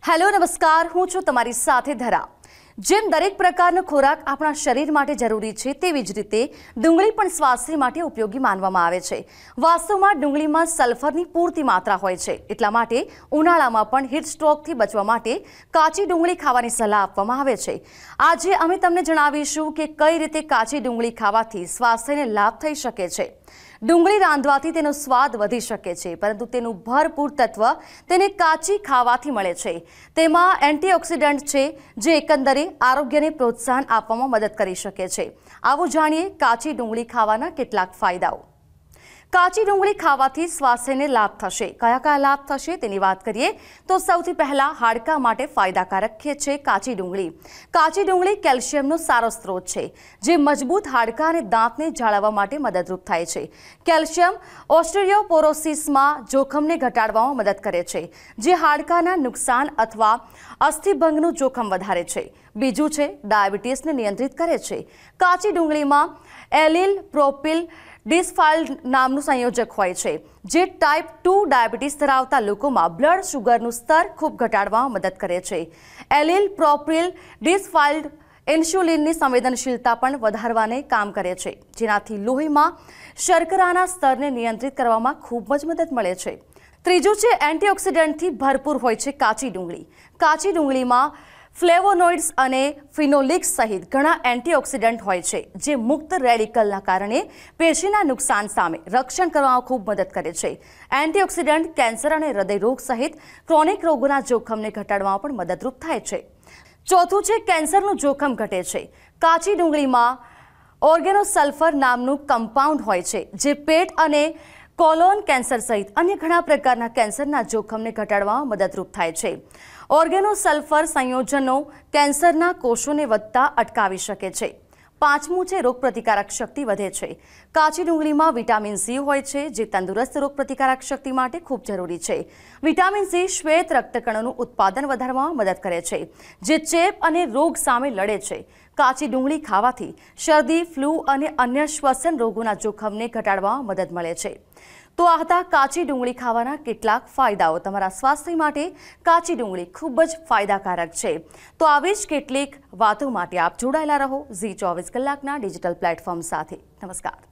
Hello નમસ્કાર, હું છું તમારી સાથે ધરા। જેમ દરેક પ્રકારનો ખોરાક આપણા શરીર માટે જરૂરી છે, તેવી જ રીતે ડુંગળી પણ સ્વાસ્થ્ય માટે ઉપયોગી માનવામાં આવે છે। વાસ્તવમાં ડુંગળીમાં સલ્ફરની પૂરતી માત્રા હોય છે, એટલા માટે ઉનાળામાં પણ હીટ સ્ટ્રોકથી બચવા માટે કાચી ડુંગળી ખાવાની સલાહ આપવામાં આવે છે। આજે અમે તમને જણાવીશું કે કઈ રીતે કાચી ડુંગળી ખાવાથી સ્વાસ્થ્યને લાભ થઈ શકે છે। ડુંગળી રાંધવાથી તેનો સ્વાદ વધી શકે છે, પરંતુ તેનું ભરપૂર તત્વ તેને કાચી ખાવાથી મળે છે। તેમાં એન્ટીઓક્સિડન્ટ છે, જે એકંદરે આરોગ્યને પ્રોત્સાહન આપવામાં મદદ કરી શકે છે। આવો જાણીએ કાચી ડુંગળી ખાવાના કેટલાક ફાયદાઓ। કાચી ડુંગળી ખાવાથી સ્વાસ્થ્યને લાભ થશે। કયા કયા લાભ થશે તેની વાત કરીએ તો સૌથી પહેલા હાડકાં માટે ફાયદાકારક છે કાચી ડુંગળી। કાચી ડુંગળી કેલ્શિયમનો સારો સ્ત્રોત છે, જે મજબૂત હાડકાં અને દાંતને જાળવવા માટે મદદરૂપ થાય છે। કેલ્શિયમ ઓસ્ટિયોપોરોસિસમાં જોખમને ઘટાડવામાં મદદ કરે છે, જે હાડકાંના નુકસાન અથવા અસ્થિભંગનું જોખમ વધારે છે। બીજું છે ડાયાબિટીસને નિયંત્રિત કરે છે। કાચી ડુંગળીમાં એલિલ પ્રોપિલ ડિસફાઇલ્ડ નામનું સંયોજક હોય છે, જે ટાઈપ 2 ડાયાબિટીસ ધરાવતા લોકોમાં બ્લડ શુગરનું સ્તર ખૂબ ઘટાડવામાં મદદ કરે છે। એલિલ પ્રોપિલ ડિસફાઇલ્ડ ઇન્સ્યુલિનની સંવેદનશીલતા પણ વધારવાને કામ કરે છે, જેનાથી લોહીમાં શર્કરાના સ્તરને નિયંત્રિત કરવામાં ખૂબ જ મદદ મળે છે। ત્રીજું છે એન્ટીઓક્સિડન્ટથી ભરપૂર હોય છે કાચી ડુંગળી। કાચી ડુંગળીમાં ફ્લેવોનોઇડ્સ અને ફિનોલિક્સ સહિત ઘણા એન્ટીઓક્સિડન્ટ હોય છે, જે મુક્ત રેડિકલના કારણે પેશીના નુકસાન સામે રક્ષણ કરવામાં ખૂબ મદદ કરે છે। એન્ટીઓક્સિડન્ટ કેન્સર અને હૃદયરોગ સહિત ક્રોનિક રોગોના જોખમને ઘટાડવામાં પણ મદદરૂપ થાય છે। ચોથું છે કેન્સરનું જોખમ ઘટે છે। કાચી ડુંગળીમાં ઓર્ગેનોસલ્ફર નામનું કમ્પાઉન્ડ હોય છે, જે પેટ અને કોલોન કેન્સર સહિત અન્ય ઘણા પ્રકારના કેન્સરના જોખમને ઘટાડવામાં મદદરૂપ થાય છે। ઓર્ગેનોસલ્ફર સંયોજનો કેન્સરના કોષોને વધતા અટકાવી શકે છે। પાંચમું છે રોગપ્રતિકારક શક્તિ વધે છે। કાચી ડુંગળીમાં વિટામિન સી હોય છે, જે તંદુરસ્ત રોગપ્રતિકારક શક્તિ માટે ખૂબ જરૂરી છે। વિટામિન સી શ્વેત રક્તકણોનું ઉત્પાદન વધારવામાં મદદ કરે છે, જે ચેપ અને રોગ સામે લડે છે। કાચી ડુંગળી ખાવાથી શરદી, ફ્લૂ અને અન્ય શ્વસન રોગોના જોખમને ઘટાડવામાં મદદ મળે છે। તો આ હતા કાચી ડુંગળી ખાવાના કેટલાક ફાયદાઓ। તમારા સ્વાસ્થ્ય માટે કાચી ડુંગળી ખૂબ જ ફાયદાકારક છે। તો આવી જ કેટલીક વાતો માટે આપ જોડાયેલા રહો ઝી 24 કલાકના ડિજિટલ પ્લેટફોર્મ સાથે। નમસ્કાર।